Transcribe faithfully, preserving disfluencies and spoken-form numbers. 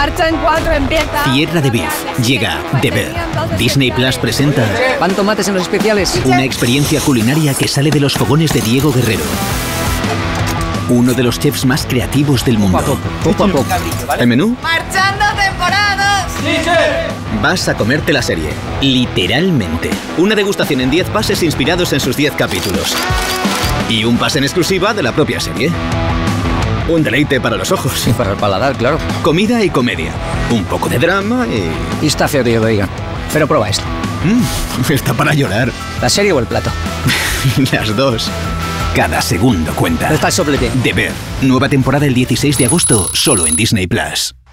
marcha en cuatro, empieza. Tierra de Beef. Llega The Bear. Disney Plus presenta ¿Pan tomates en los especiales? una experiencia culinaria que sale de los fogones de Diego Guerrero, uno de los chefs más creativos del mundo. Poco a poco. ¿El menú? ¡Marchando temporadas! Vas a comerte la serie, literalmente. Una degustación en diez pases inspirados en sus diez capítulos. Y un pase en exclusiva de la propia serie. Un deleite para los ojos. Y para el paladar, claro. Comida y comedia. Un poco de drama y... Y está feo que yo lo diga. Pero prueba esto. Mm, está para llorar. ¿La serie o el plato? Las dos. Cada segundo cuenta. Está el soplete. The Bear. Nueva temporada el dieciséis de agosto, solo en Disney Plus.